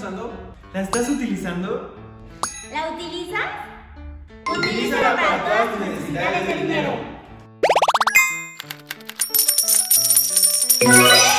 usando? ¿La estás utilizando? ¿La utilizas? Utilízala para todas tus necesidades de dinero.